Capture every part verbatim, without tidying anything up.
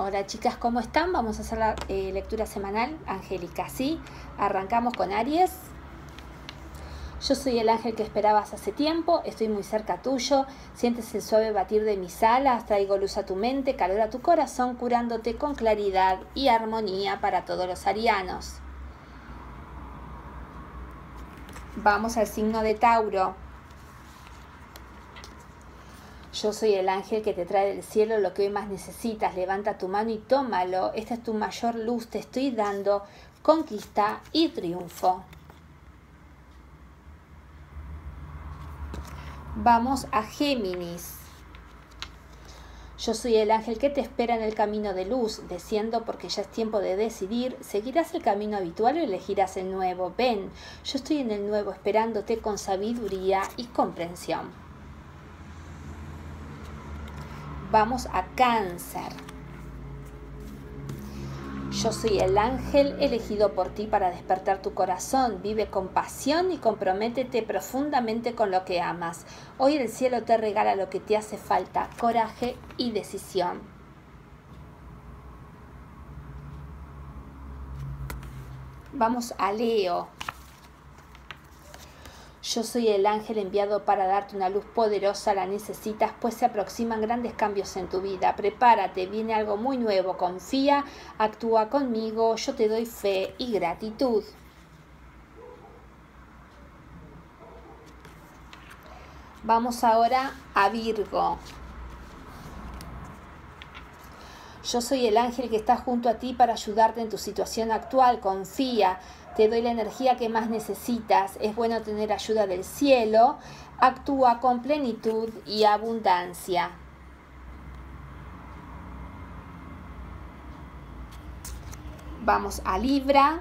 Hola chicas, ¿cómo están? Vamos a hacer la eh, lectura semanal angélica, ¿sí? Arrancamos con Aries. Yo soy el ángel que esperabas hace tiempo, estoy muy cerca tuyo, sientes el suave batir de mis alas, traigo luz a tu mente, calor a tu corazón, curándote con claridad y armonía para todos los arianos. Vamos al signo de Tauro. Yo soy el ángel que te trae del cielo lo que hoy más necesitas. Levanta tu mano y tómalo. Esta es tu mayor luz. Te estoy dando conquista y triunfo. Vamos a Géminis. Yo soy el ángel que te espera en el camino de luz, desciendo porque ya es tiempo de decidir. ¿Seguirás el camino habitual o elegirás el nuevo? Ven, yo estoy en el nuevo esperándote con sabiduría y comprensión. Vamos a Cáncer. Yo soy el ángel elegido por ti para despertar tu corazón. Vive con pasión y comprométete profundamente con lo que amas. Hoy el cielo te regala lo que te hace falta, coraje y decisión. Vamos a Leo. Yo soy el ángel enviado para darte una luz poderosa, la necesitas, pues se aproximan grandes cambios en tu vida. Prepárate, viene algo muy nuevo, confía, actúa conmigo, yo te doy fe y gratitud. Vamos ahora a Virgo. Yo soy el ángel que está junto a ti para ayudarte en tu situación actual. Confía, te doy la energía que más necesitas. Es bueno tener ayuda del cielo. Actúa con plenitud y abundancia. Vamos a Libra.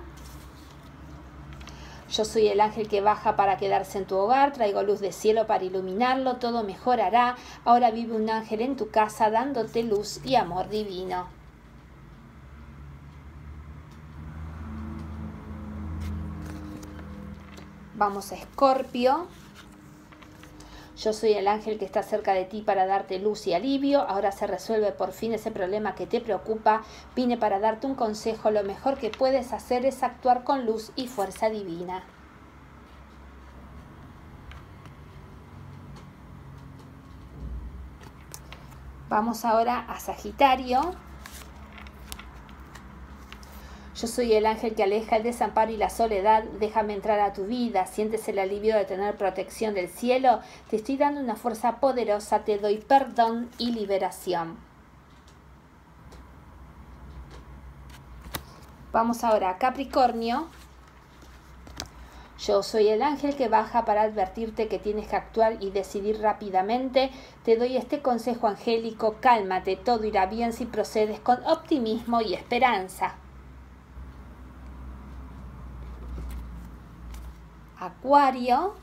Yo soy el ángel que baja para quedarse en tu hogar, traigo luz de cielo para iluminarlo, todo mejorará. Ahora vive un ángel en tu casa dándote luz y amor divino. Vamos a Escorpio. Yo soy el ángel que está cerca de ti para darte luz y alivio. Ahora se resuelve por fin ese problema que te preocupa. Vine para darte un consejo. Lo mejor que puedes hacer es actuar con luz y fuerza divina. Vamos ahora a Sagitario. Yo soy el ángel que aleja el desamparo y la soledad. Déjame entrar a tu vida. ¿Sientes el alivio de tener protección del cielo? Te estoy dando una fuerza poderosa. Te doy perdón y liberación. Vamos ahora a Capricornio. Yo soy el ángel que baja para advertirte que tienes que actuar y decidir rápidamente. Te doy este consejo angélico. Cálmate, todo irá bien si procedes con optimismo y esperanza. Acuario.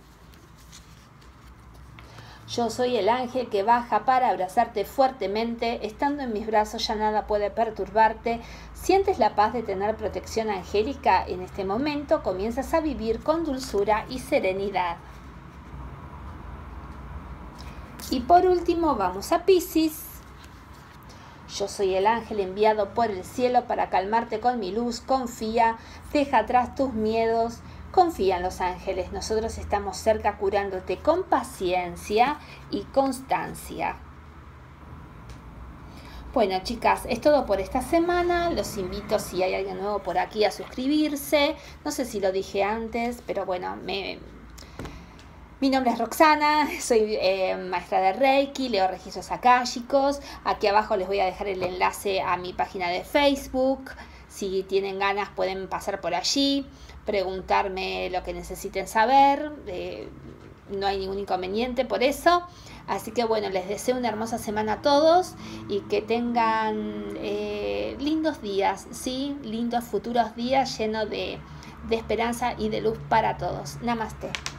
Yo soy el ángel que baja para abrazarte fuertemente. Estando en mis brazos ya nada puede perturbarte. ¿Sientes la paz de tener protección angélica? En este momento comienzas a vivir con dulzura y serenidad. Y por último vamos a Piscis. Yo soy el ángel enviado por el cielo para calmarte con mi luz. Confía, deja atrás tus miedos. Confía en los ángeles, nosotros estamos cerca curándote con paciencia y constancia. Bueno chicas, es todo por esta semana. Los invito, si hay alguien nuevo por aquí, a suscribirse. No sé si lo dije antes, pero bueno, me... mi nombre es Roxana, soy eh, maestra de Reiki, leo registros akáshicos. Aquí abajo les voy a dejar el enlace a mi página de Facebook. Si tienen ganas pueden pasar por allí, preguntarme lo que necesiten saber, eh, no hay ningún inconveniente por eso. Así que bueno, les deseo una hermosa semana a todos y que tengan eh, lindos días, ¿sí? Lindos futuros días llenos de, de esperanza y de luz para todos. Namaste.